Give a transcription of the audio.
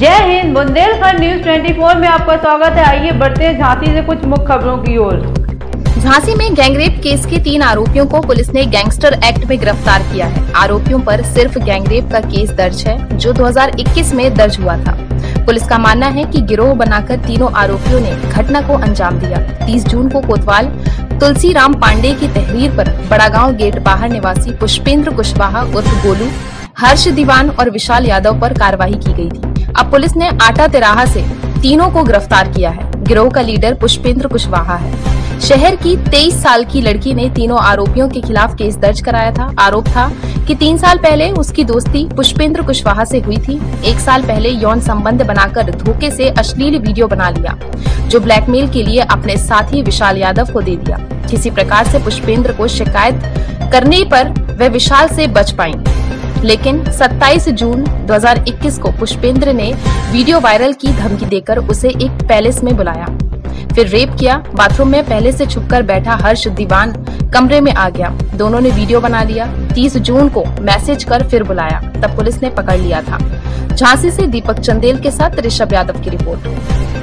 जय हिंद। बुंदेलखंड न्यूज 24 में आपका स्वागत है। आइए बढ़ते हैं झांसी से कुछ मुख्य खबरों की ओर। झांसी में गैंगरेप केस के 3 आरोपियों को पुलिस ने गैंगस्टर एक्ट में गिरफ्तार किया है। आरोपियों पर सिर्फ गैंगरेप का केस दर्ज है, जो 2021 में दर्ज हुआ था। पुलिस का मानना है कि गिरोह बनाकर तीनों आरोपियों ने घटना को अंजाम दिया। 30 जून को कोतवाल तुलसीराम पांडे की तहरीर पर बड़ागांव गेट बाहर निवासी पुष्पेंद्र कुशवाहा उर्फ गोलू, हर्ष दीवान और विशाल यादव पर कार्रवाई की गई थी। अब पुलिस ने आटा तिराहा से तीनों को गिरफ्तार किया है। गिरोह का लीडर पुष्पेंद्र कुशवाहा है। शहर की 23 साल की लड़की ने तीनों आरोपियों के खिलाफ केस दर्ज कराया था। आरोप था कि 3 साल पहले उसकी दोस्ती पुष्पेंद्र कुशवाहा से हुई थी। 1 साल पहले यौन संबंध बनाकर धोखे से अश्लील वीडियो बना लिया, जो ब्लैकमेल के लिए अपने साथी विशाल यादव को दे दिया। किसी प्रकार से पुष्पेंद्र को शिकायत करने पर वह विशाल से बच पाई, लेकिन 27 जून 2021 को पुष्पेंद्र ने वीडियो वायरल की धमकी देकर उसे एक पैलेस में बुलाया, फिर रेप किया। बाथरूम में पहले से छुपकर बैठा हर्ष दीवान कमरे में आ गया। दोनों ने वीडियो बना लिया। 30 जून को मैसेज कर फिर बुलाया, तब पुलिस ने पकड़ लिया था। झांसी से दीपक चंदेल के साथ ऋषभ यादव की रिपोर्ट।